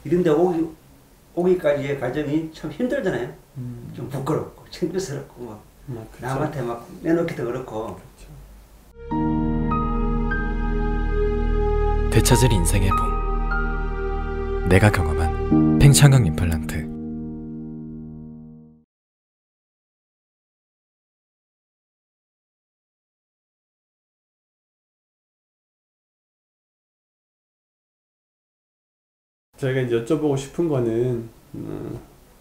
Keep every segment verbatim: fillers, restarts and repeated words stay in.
이런데 오기, 오기까지의 과정이 참 힘들잖아요. 음. 좀 부끄럽고 창피스럽고 막 아, 남한테 막 내놓기도 그렇고. 그렇죠. 되찾을 인생의 봄. 내가 경험한 팽창강 임플란트. 저희가 이제 여쭤보고 싶은 거는 음,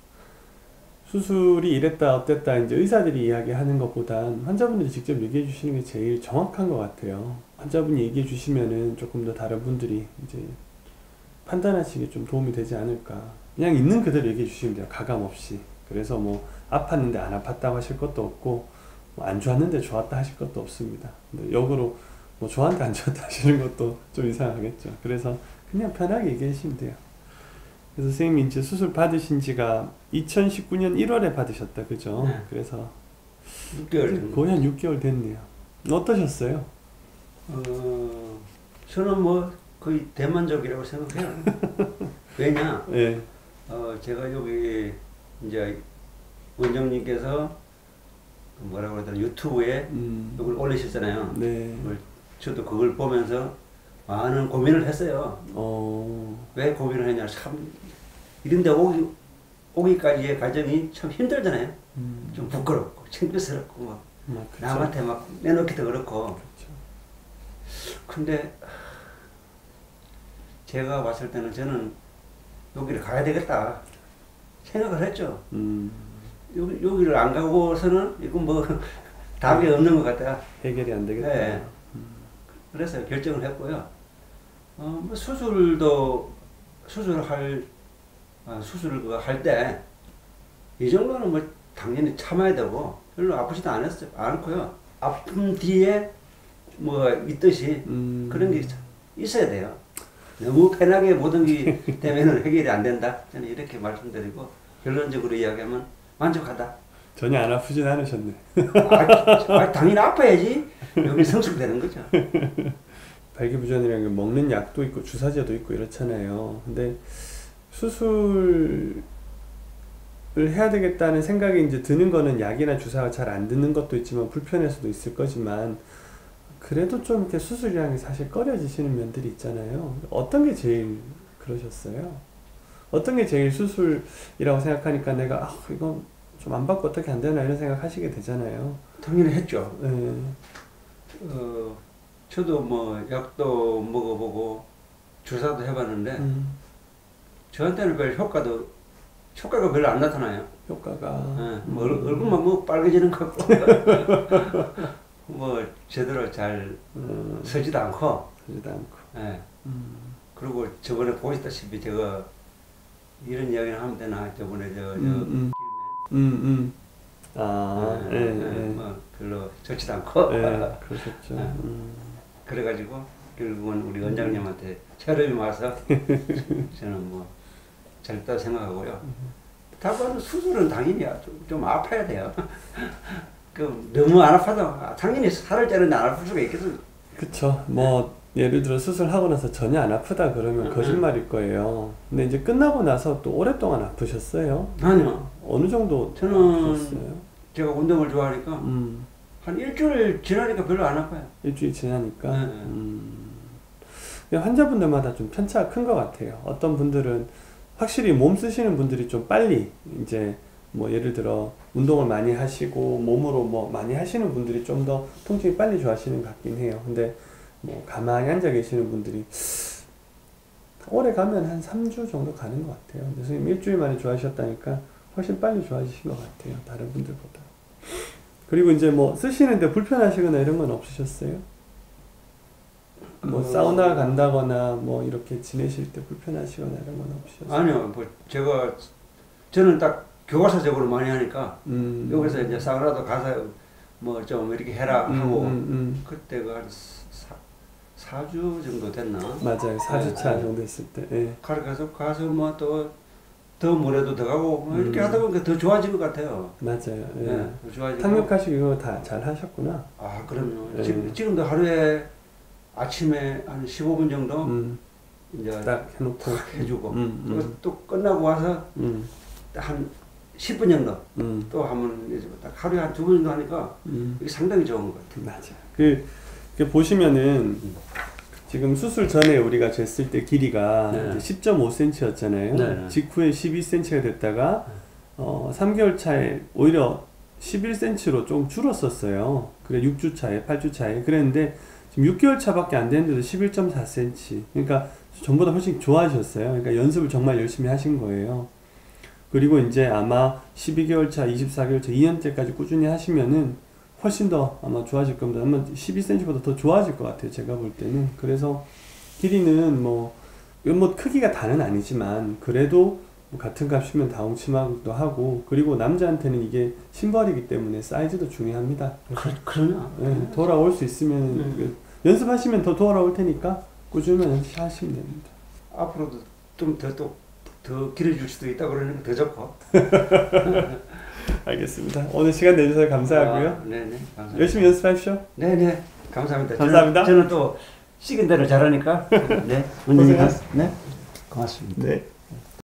수술이 이랬다 어땠다 이제 의사들이 이야기하는 것보단 환자분들이 직접 얘기해 주시는 게 제일 정확한 것 같아요. 환자분이 얘기해 주시면은 조금 더 다른 분들이 이제 판단하시기에 좀 도움이 되지 않을까. 그냥 있는 그대로 얘기해 주시면 돼요. 가감 없이. 그래서 뭐 아팠는데 안 아팠다고 하실 것도 없고 뭐 안 좋았는데 좋았다 하실 것도 없습니다. 근데 역으로 뭐 좋았는데 안 좋았다 하시는 것도 좀 이상하겠죠. 그래서 그냥 편하게 얘기해 주시면 돼요. 그래서 선생님이 이제 수술 받으신 지가 이천십구 년 일월에 받으셨다, 그죠? 네. 그래서 육 개월 거의 한 육 개월 됐네요. 어떠셨어요? 어, 저는 뭐 거의 대만족이라고 생각해요. 왜냐? 네. 어, 제가 여기 이제 원장님께서 뭐라고 그러더라 유튜브에 음. 이걸 올리셨잖아요. 네. 그걸 저도 그걸 보면서 많은 고민을 했어요. 어. 왜 고민을 했냐? 참 이런데 오기 오기까지의 과정이 참 힘들잖아요. 음. 좀 부끄럽고 창피스럽고 막 아, 그쵸. 남한테 막 내놓기도 그렇고. 그렇죠. 근데 제가 봤을 때는 저는 여기를 가야 되겠다 생각을 했죠. 음. 여기, 여기를 안 가고서는 이건 뭐 답이 없는 것 같다. 해결이 안 되겠다. 네. 그래서 결정을 했고요. 어, 뭐 수술도 수술할 아, 수술을 할 때 이 정도는 뭐 당연히 참아야 되고 별로 아프지도 않았어요. 않고요. 아픈 뒤에 뭐 있듯이 음. 그런 게 있어야 돼요. 너무 편하게 모든 게 되면은 해결이 안 된다. 저는 이렇게 말씀드리고 결론적으로 이야기하면 만족하다. 전혀 안 아프진 않으셨네. 아, 아, 당연히 아파야지 여기 성숙되는 거죠. 발기부전이라는 게 먹는 약도 있고 주사제도 있고 이렇잖아요. 근데 수술을 해야 되겠다는 생각이 이제 드는 거는 약이나 주사가 잘 안 듣는 것도 있지만 불편할 수도 있을 거지만 그래도 좀 이렇게 수술이라는 게 사실 꺼려지시는 면들이 있잖아요. 어떤 게 제일 그러셨어요? 어떤 게 제일 수술이라고 생각하니까 내가 아, 이거 좀 안 받고 어떻게 안 되나 이런 생각 하시게 되잖아요. 당연히 했죠. 네. 어, 저도 뭐 약도 먹어보고 주사도 해봤는데 음. 저한테는 별 효과도 효과가 별로 안 나타나요. 효과가 네, 뭐 얼, 얼굴만 뭐 빨개지는 것 같고 뭐 제대로 잘 음. 서지도 않고. 서지도 않고. 네. 음. 그리고 저번에 보셨다시피 제가 이런 이야기를 하면 되나 저번에 저, 저 음, 음, 음. 아, 네, 예, 네, 예. 뭐 별로 좋지도 않고. 예, 그러셨죠. 네. 음. 그래가지고 결국은 우리 원장님한테 체험이 와서 저는 뭐 잘했다고 생각하고요. 다만 수술은 당연히 좀, 좀 아파야 돼요. 그 너무 안 아파도 당연히 살을 찌는데 안 아플 수가 있겠어. 그쵸. 뭐 예를 들어 수술하고 나서 전혀 안 아프다 그러면 음, 거짓말일 거예요. 근데 이제 끝나고 나서 또 오랫동안 아프셨어요? 아니요. 어느 정도 저는 아프셨어요? 제가 운동을 좋아하니까 음, 한 일주일 지나니까 별로 안 아파요. 일주일 지나니까. 네. 음. 환자분들마다 좀 편차가 큰 것 같아요. 어떤 분들은 확실히 몸 쓰시는 분들이 좀 빨리 이제 뭐 예를 들어 운동을 많이 하시고 몸으로 뭐 많이 하시는 분들이 좀 더 통증이 빨리 좋아하시는 것 같긴 해요. 근데 뭐 가만히 앉아 계시는 분들이 오래 가면 한 삼 주 정도 가는 것 같아요. 근데 선생님 일주일 만에 좋아하셨다니까 훨씬 빨리 좋아지신 것 같아요. 다른 분들보다. 그리고 이제 뭐 쓰시는데 불편하시거나 이런 건 없으셨어요? 뭐 어... 사우나 간다거나 뭐 이렇게 지내실 때 불편하시거나 이런 건 없으셨어요? 아니요. 뭐 제가 저는 딱 교과서적으로 많이 하니까 음. 여기서 이제 사우나도 가서 뭐 좀 이렇게 해라 하고 음, 음, 음. 그때가 한 사 주 정도 됐나? 맞아요. 사 주차 네, 정도 됐을 때. 예. 가서 가서 뭐 또 더 물에도 더 가고 뭐 이렇게 음. 하다 보니까 더 좋아진 것 같아요. 맞아요. 예. 네, 더 좋아지고. 탕력하시고 이거 다 잘 하셨구나. 아 그럼요. 네. 지금 지금도 하루에 아침에 한 십오 분 정도 음. 이제 딱 해놓고 해주고 음, 그리고 음, 또 끝나고 와서 음, 한 십 분 정도 음, 또 하면 이제 딱 하루에 한 두 번 정도 하니까 음. 이게 상당히 좋은 것 같아요. 맞아. 그, 그 보시면은 음. 지금 수술 전에 우리가 쟀을 때 길이가 네. 십 점 오 센티미터였잖아요. 네. 직후에 십이 센티미터가 됐다가 어, 삼 개월 차에 오히려 십일 센티미터로 좀 줄었었어요. 그래 육 주 차에, 팔 주 차에 그랬는데 지금 육 개월 차밖에 안 됐는데도 십일 점 사 센티미터. 그러니까 전보다 훨씬 좋아지셨어요. 그러니까 연습을 정말 열심히 하신 거예요. 그리고 이제 아마 십이 개월 차, 이십사 개월 차, 이 년째까지 꾸준히 하시면은 훨씬 더 아마 좋아질 겁니다. 아마 십이 센티미터보다 더 좋아질 것 같아요. 제가 볼 때는. 그래서 길이는 뭐, 이건 뭐 크기가 다는 아니지만 그래도 뭐 같은 값이면 다홍침하기도 하고 그리고 남자한테는 이게 신발이기 때문에 사이즈도 중요합니다. 그, 그러냐? 네, 돌아올 수 있으면 음. 그 연습하시면 더 돌아올 테니까 꾸준히 연습하시면 됩니다. 앞으로도 좀 더 또 더 길어질 수도 있다 그러니까 더 좋고. 알겠습니다. 오늘 시간 내주셔서 감사하고요. 아, 네네. 감사합니다. 열심히 연습하십시오. 네네. 감사합니다. 감사합니다. 저는, 저는 또 시킨 대로 잘하니까. 네. 원장님. 고생하셨- 네. 고맙습니다. 네.